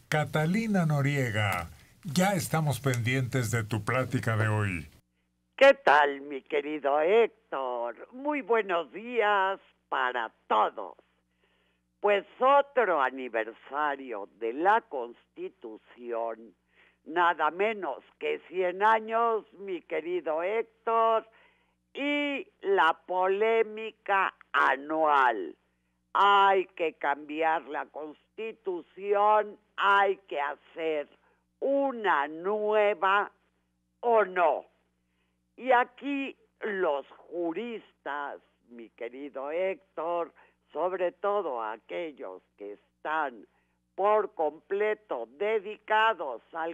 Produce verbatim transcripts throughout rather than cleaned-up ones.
Catalina Noriega, ya estamos pendientes de tu plática de hoy. ¿Qué tal, mi querido Héctor? Muy buenos días para todos. Pues otro aniversario de la Constitución, nada menos que cien años, mi querido Héctor, y la polémica anual. Hay que cambiar la Constitución, hay que hacer una nueva o no. Y aquí los juristas, mi querido Héctor, sobre todo aquellos que están por completo dedicados al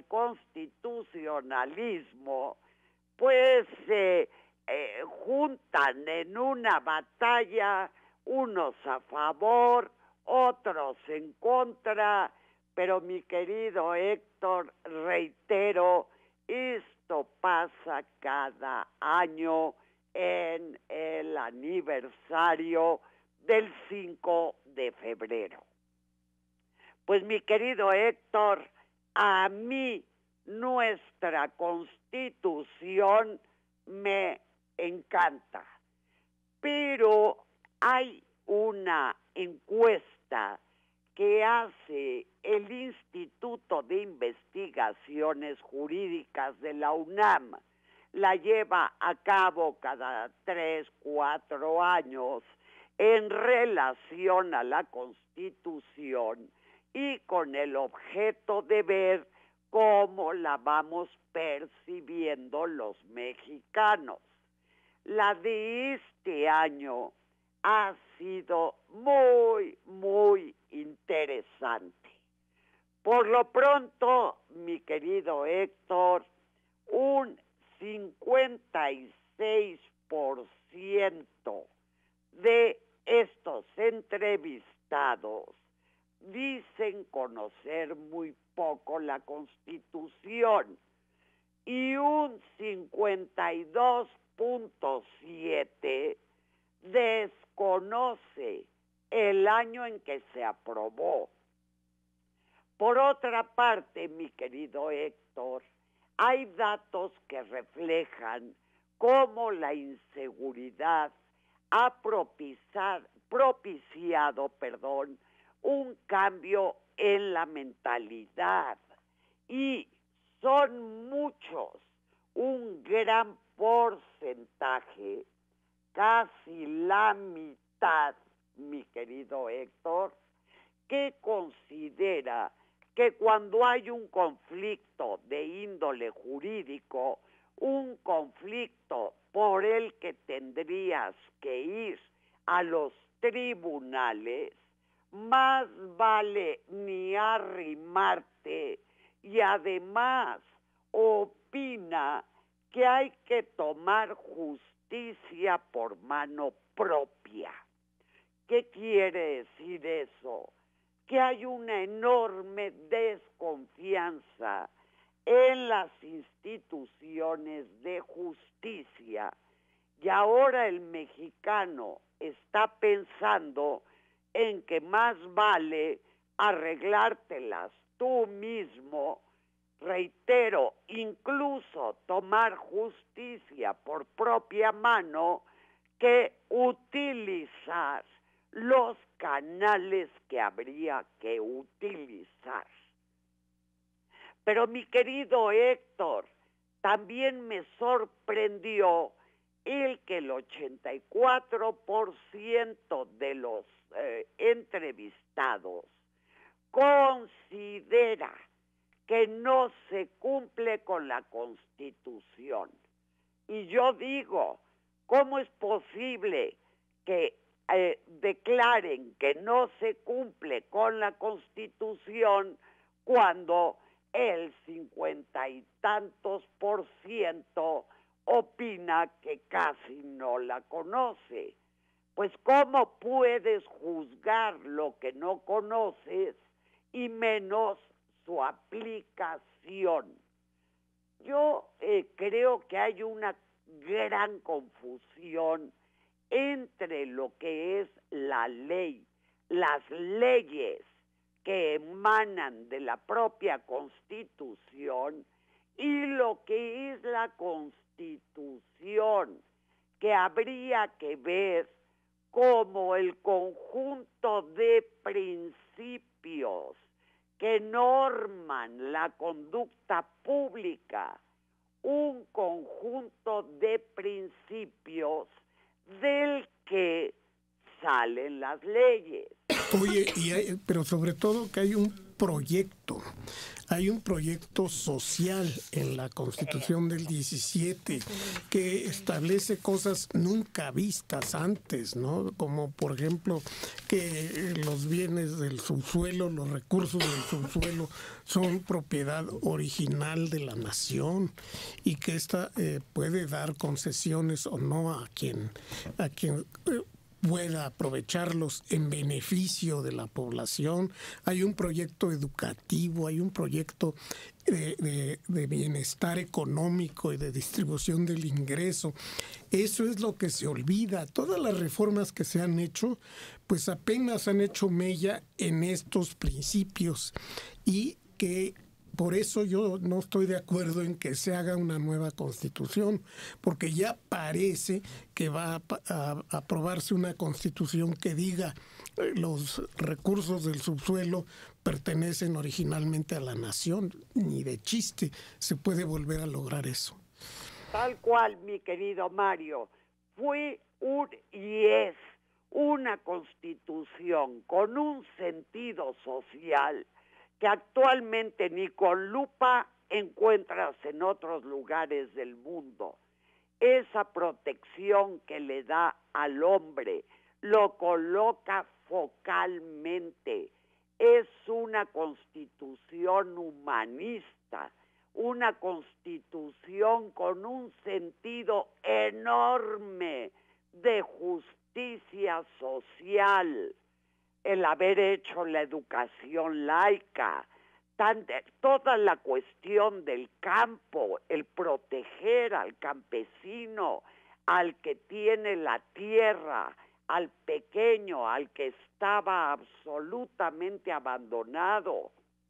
constitucionalismo, pues eh, eh, juntan en una batalla unos a favor, otros en contra, pero mi querido Héctor, reitero, esto pasa cada año en el aniversario del cinco de febrero. Pues mi querido Héctor, a mí nuestra Constitución me encanta, pero hay una encuesta que hace el Instituto de Investigaciones Jurídicas de la UNAM, la lleva a cabo cada tres, cuatro años en relación a la Constitución y con el objeto de ver cómo la vamos percibiendo los mexicanos. La de este año ha sido muy, muy interesante. Por lo pronto, mi querido Héctor, un cincuenta y seis por ciento de estos entrevistados dicen conocer muy poco la Constitución y un cincuenta y dos punto siete desconoce el año en que se aprobó. Por otra parte, mi querido Héctor, hay datos que reflejan cómo la inseguridad ha propiciado, propiciado perdón, un cambio en la mentalidad. Y son muchos, un gran porcentaje, casi la mitad, mi querido Héctor, que considera que cuando hay un conflicto de índole jurídico, un conflicto por el que tendrías que ir a los tribunales, más vale ni arrimarte, y además opina que hay que tomar justicia por mano propia. ¿Qué quiere decir eso? Que hay una enorme desconfianza en las instituciones de justicia, y ahora el mexicano está pensando en que más vale arreglártelas tú mismo, reitero, incluso tomar justicia por propia mano, que utilizar los canales que habría que utilizar. Pero mi querido Héctor, también me sorprendió el que el ochenta y cuatro por ciento de los eh, entrevistados considera que no se cumple con la Constitución. Y yo digo, ¿cómo es posible que eh, declaren que no se cumple con la Constitución cuando el cincuenta y tantos por ciento opina que casi no la conoce? Pues ¿cómo puedes juzgar lo que no conoces y menos su aplicación? Yo eh, creo que hay una gran confusión entre lo que es la ley, las leyes que emanan de la propia Constitución y lo que es la Constitución, que habría que ver como el conjunto de principios que norman la conducta pública, un conjunto de principios del que salen las leyes. Oye, y hay, pero sobre todo que hay un proyecto, hay un proyecto social en la Constitución del diecisiete que establece cosas nunca vistas antes, ¿no? Como por ejemplo que los bienes del subsuelo, los recursos del subsuelo son propiedad original de la nación y que ésta eh, puede dar concesiones o no a quien, a quien eh, pueda aprovecharlos en beneficio de la población. Hay un proyecto educativo, hay un proyecto de, de, de bienestar económico y de distribución del ingreso. Eso es lo que se olvida. Todas las reformas que se han hecho, pues apenas han hecho mella en estos principios y que por eso yo no estoy de acuerdo en que se haga una nueva constitución, porque ya parece que va a, a, a aprobarse una constitución que diga eh, los recursos del subsuelo pertenecen originalmente a la nación. Ni de chiste se puede volver a lograr eso. Tal cual, mi querido Mario, fue un y es una constitución con un sentido social que actualmente ni con lupa encuentras en otros lugares del mundo. Esa protección que le da al hombre lo coloca focalmente. Es una constitución humanista, una constitución con un sentido enorme de justicia social. El haber hecho la educación laica, tan, toda la cuestión del campo, el proteger al campesino, al que tiene la tierra, al pequeño, al que estaba absolutamente abandonado.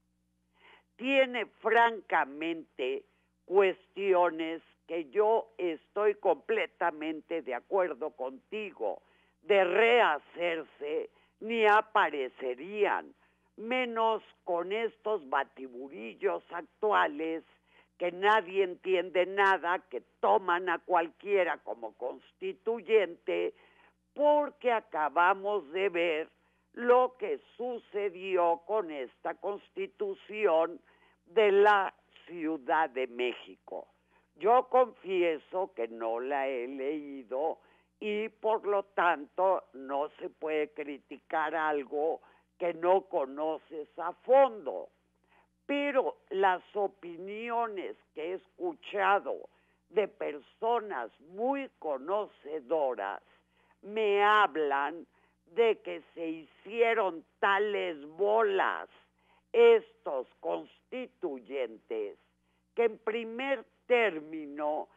Tiene francamente cuestiones que yo estoy completamente de acuerdo contigo, de rehacerse, ni aparecerían, menos con estos batiburillos actuales que nadie entiende nada, que toman a cualquiera como constituyente, porque acabamos de ver lo que sucedió con esta Constitución de la Ciudad de México. Yo confieso que no la he leído y por lo tanto no se puede criticar algo que no conoces a fondo. Pero las opiniones que he escuchado de personas muy conocedoras me hablan de que se hicieron tales bolas estos constituyentes que en primer término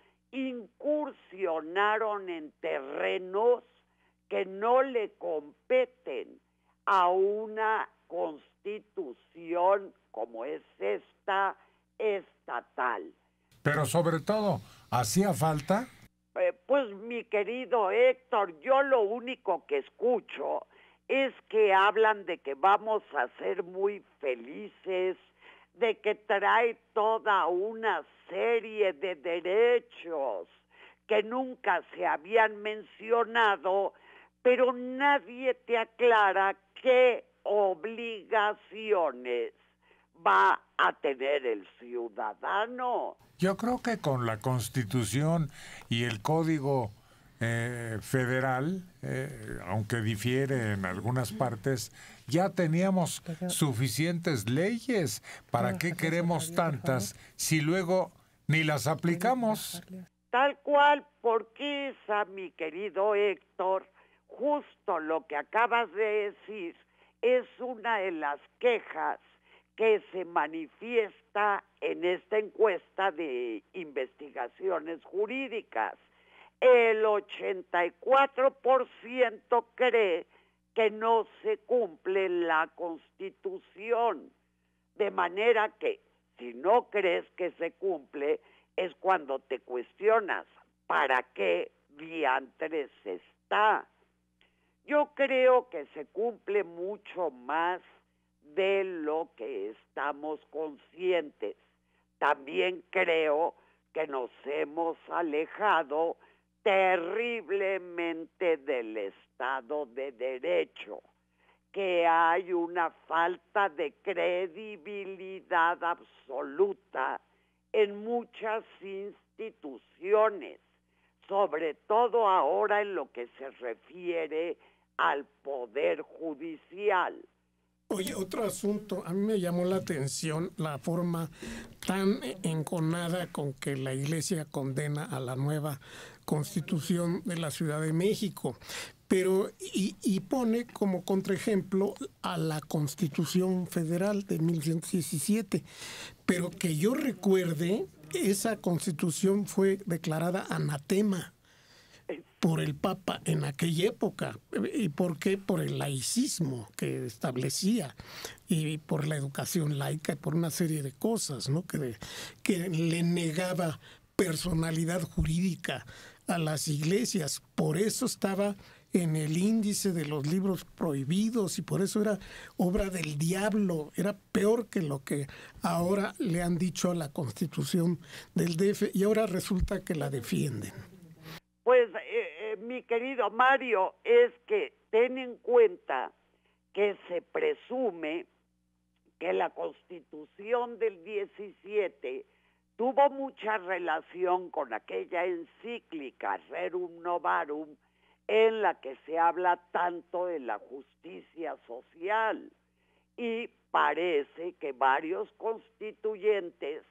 incursionaron en terrenos que no le competen a una constitución como es esta estatal. Pero sobre todo, ¿hacía falta? Eh, pues mi querido Héctor, yo lo único que escucho es que hablan de que vamos a ser muy felices, de que trae toda una serie de derechos que nunca se habían mencionado, pero nadie te aclara qué obligaciones va a tener el ciudadano. Yo creo que con la Constitución y el Código eh, Federal, eh, aunque difiere en algunas partes, ya teníamos suficientes leyes. ¿Para qué queremos tantas si luego ni las aplicamos? Tal cual, porque esa, mi querido Héctor, justo lo que acabas de decir, es una de las quejas que se manifiesta en esta encuesta de investigaciones jurídicas. El ochenta y cuatro por ciento cree que no se cumple la Constitución. De manera que si no crees que se cumple, es cuando te cuestionas, ¿para qué diantres está? Yo creo que se cumple mucho más de lo que estamos conscientes. También creo que nos hemos alejado terriblemente del Estado de Derecho, que hay una falta de credibilidad absoluta en muchas instituciones, sobre todo ahora en lo que se refiere al Poder Judicial. Oye, otro asunto, a mí me llamó la atención la forma tan enconada con que la Iglesia condena a la nueva Constitución de la Ciudad de México, pero y, y pone como contraejemplo a la Constitución Federal de mil novecientos diecisiete, pero que yo recuerde, esa Constitución fue declarada anatema por el Papa en aquella época. ¿Y por qué? Por el laicismo que establecía y por la educación laica y por una serie de cosas, ¿no? que, que le negaba personalidad jurídica a las iglesias. Por eso estaba en el índice de los libros prohibidos y por eso era obra del diablo, era peor que lo que ahora le han dicho a la Constitución del D F y ahora resulta que la defienden. Pues, eh, eh, mi querido Mario, es que ten en cuenta que se presume que la Constitución del diecisiete tuvo mucha relación con aquella encíclica Rerum Novarum en la que se habla tanto de la justicia social. Y parece que varios constituyentes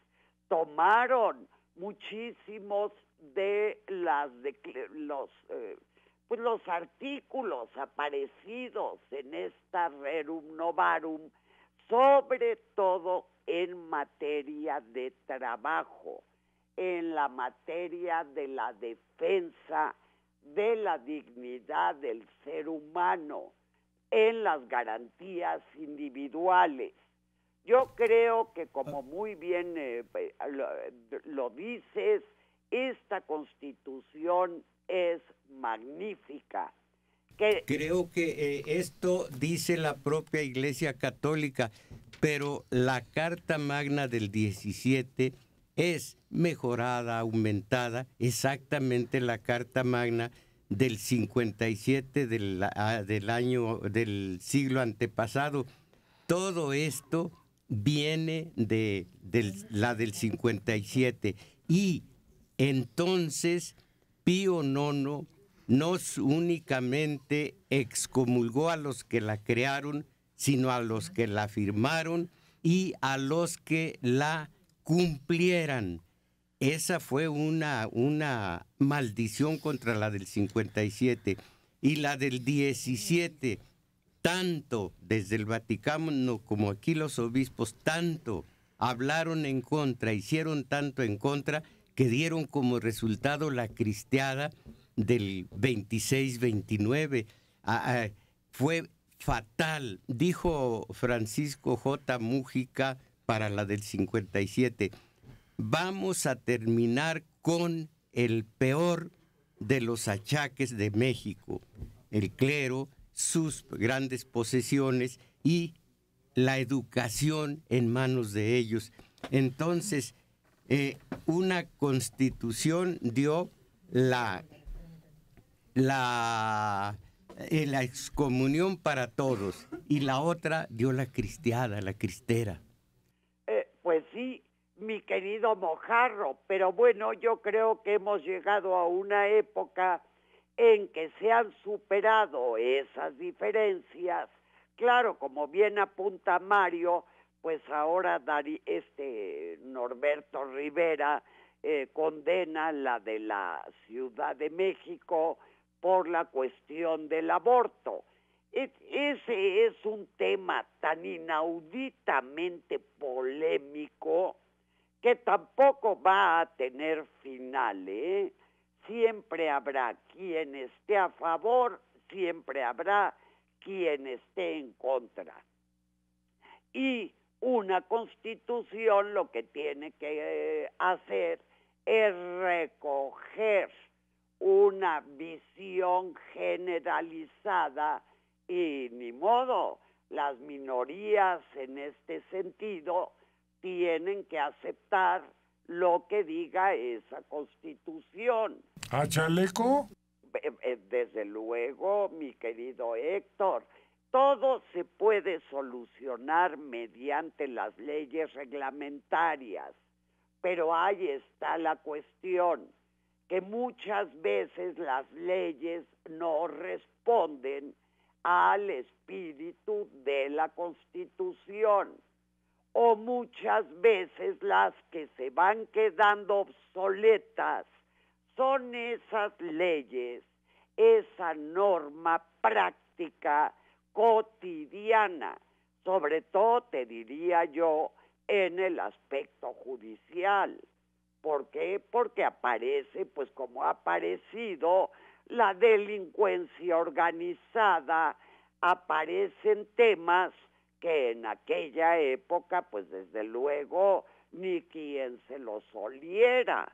tomaron muchísimos de las de los eh, pues los artículos aparecidos en esta Rerum Novarum, sobre todo en materia de trabajo, en la materia de la defensa de la dignidad del ser humano, en las garantías individuales. Yo creo que, como muy bien eh, lo, lo dices, esta Constitución es magnífica. Que... Creo que eh, esto dice la propia Iglesia Católica, pero la Carta Magna del diecisiete es mejorada, aumentada, exactamente la Carta Magna del cincuenta y siete del, del año del siglo antepasado. Todo esto viene de, de la del cincuenta y siete y entonces Pío nono no únicamente excomulgó a los que la crearon, sino a los que la firmaron y a los que la cumplieran. Esa fue una, una maldición contra la del cincuenta y siete. Y la del diecisiete, tanto desde el Vaticano como aquí los obispos, tanto hablaron en contra, hicieron tanto en contra, que dieron como resultado la cristiada del veintiséis veintinueve. Ah, ah, fue fatal, dijo Francisco J. Mújica para la del cincuenta y siete. Vamos a terminar con el peor de los achaques de México, el clero, sus grandes posesiones y la educación en manos de ellos. Entonces, eh, una constitución dio la, la, eh, la excomunión para todos y la otra dio la cristiada, la cristera. Eh, pues sí, mi querido Mojarro, pero bueno, yo creo que hemos llegado a una época en que se han superado esas diferencias. Claro, como bien apunta Mario, pues ahora Dari, este Norberto Rivera eh, condena la de la Ciudad de México por la cuestión del aborto. Es, ese es un tema tan inauditamente polémico que tampoco va a tener final, ¿eh? Siempre habrá quien esté a favor, siempre habrá quien esté en contra. Y una constitución lo que tiene que eh, hacer es recoger una visión generalizada y ni modo, las minorías en este sentido tienen que aceptar lo que diga esa constitución. ¿A chaleco? Desde luego, mi querido Héctor, todo se puede solucionar mediante las leyes reglamentarias, pero ahí está la cuestión, que muchas veces las leyes no responden al espíritu de la Constitución, o muchas veces las que se van quedando obsoletas son esas leyes, esa norma práctica cotidiana, sobre todo te diría yo en el aspecto judicial. ¿Por qué? Porque aparece, pues como ha aparecido la delincuencia organizada, aparecen temas que en aquella época, pues desde luego, ni quien se los oliera.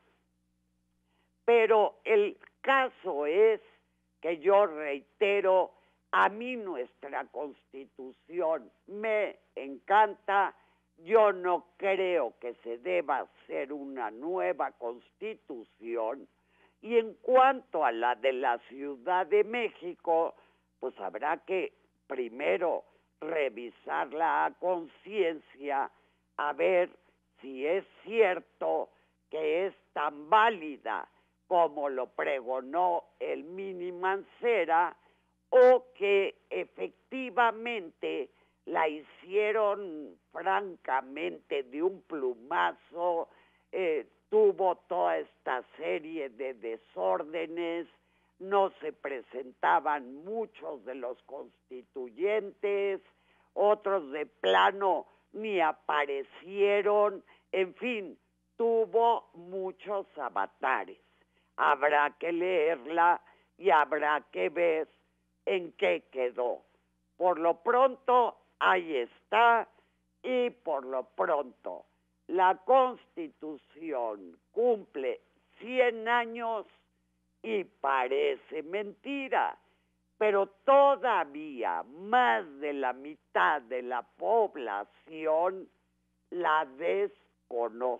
Pero el caso es que yo reitero, a mí nuestra Constitución me encanta. Yo no creo que se deba hacer una nueva Constitución. Y en cuanto a la de la Ciudad de México, pues habrá que primero revisarla a conciencia, a ver si es cierto que es tan válida como lo pregonó el Mini Mancera, o que efectivamente la hicieron francamente de un plumazo, eh, tuvo toda esta serie de desórdenes, no se presentaban muchos de los constituyentes, otros de plano ni aparecieron, en fin, tuvo muchos avatares. Habrá que leerla y habrá que ver en qué quedó. Por lo pronto, ahí está, y por lo pronto, la Constitución cumple cien años y parece mentira, pero todavía más de la mitad de la población la desconoce.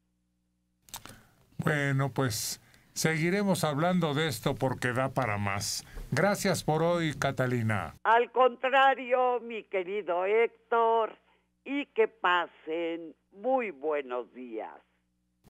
Bueno, pues seguiremos hablando de esto porque da para más. Gracias por hoy, Catalina. Al contrario, mi querido Héctor, y que pasen muy buenos días.